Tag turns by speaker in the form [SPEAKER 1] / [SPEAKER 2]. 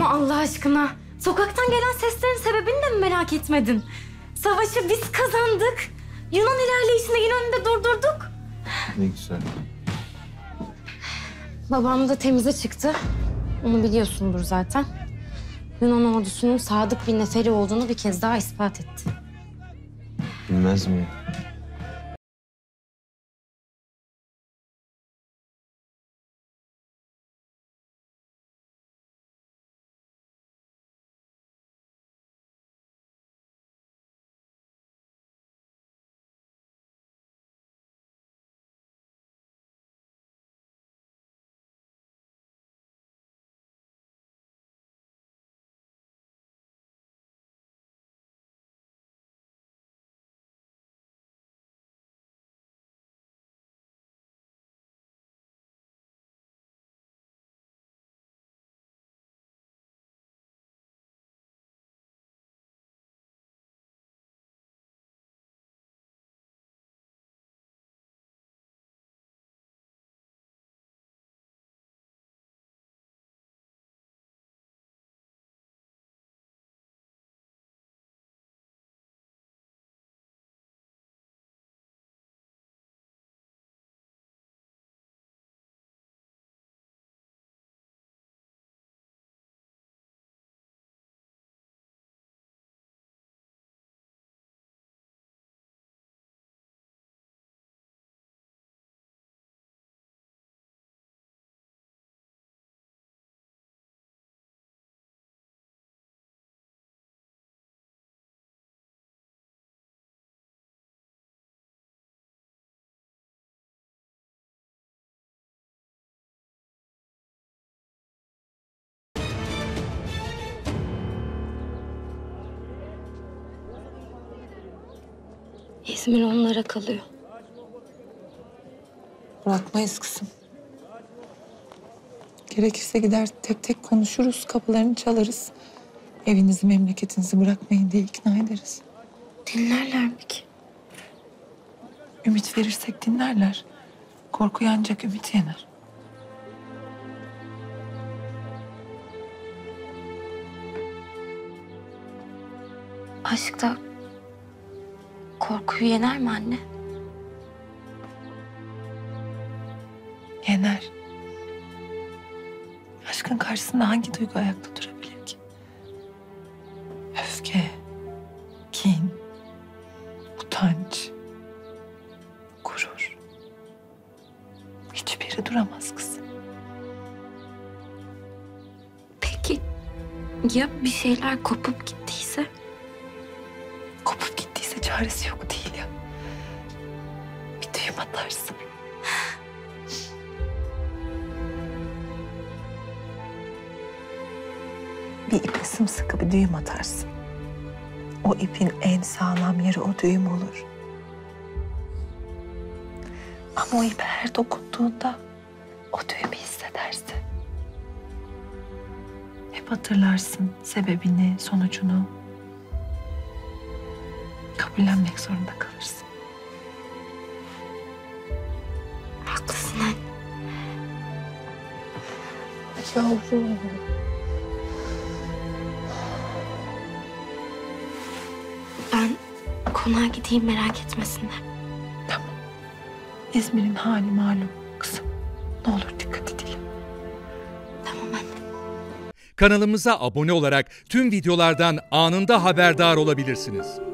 [SPEAKER 1] Ama Allah aşkına sokaktan gelen seslerin sebebini de mi merak etmedin? Savaşı biz kazandık. Yunan ilerleyişini yine önünde durdurduk.
[SPEAKER 2] Ne güzel.
[SPEAKER 1] Babam da temize çıktı. Onu biliyorsundur zaten. Yunan ordusunun sadık bir neferi olduğunu bir kez daha ispat etti.
[SPEAKER 2] Bilmez miyim?
[SPEAKER 1] İzmir onlara kalıyor.
[SPEAKER 3] Bırakmayız kızım. Gerekirse gider tek tek konuşuruz, kapılarını çalarız. Evinizi, memleketinizi bırakmayın diye ikna ederiz.
[SPEAKER 1] Dinlerler mi ki?
[SPEAKER 3] Ümit verirsek dinlerler. Korku ancak ümit yener.
[SPEAKER 1] Aşk da korkuyu yener mi anne?
[SPEAKER 3] Yener. Aşkın karşısında hangi duygu ayakta durabilir ki? Öfke, kin, utanç, gurur. Hiçbiri duramaz kızım.
[SPEAKER 1] Peki ya bir şeyler kopup gittiyse?
[SPEAKER 3] Kopup gittiyse çaresi yok değil ya. Bir düğüm atarsın. Bir ipe sımsıkı bir düğüm atarsın. O ipin en sağlam yeri o düğüm olur. Ama o ipe her dokunduğunda o düğümü hissedersin. Hep hatırlarsın sebebini, sonucunu. Kabullenmek zorunda kalırsın.
[SPEAKER 1] Haklısın anne.
[SPEAKER 3] Yavrum.
[SPEAKER 1] Ben konağa gideyim, merak etmesinler.
[SPEAKER 3] Tamam. İzmir'in hali malum kızım. Ne olur dikkat edelim.
[SPEAKER 1] Tamam anne.
[SPEAKER 4] Kanalımıza abone olarak tüm videolardan anında haberdar olabilirsiniz.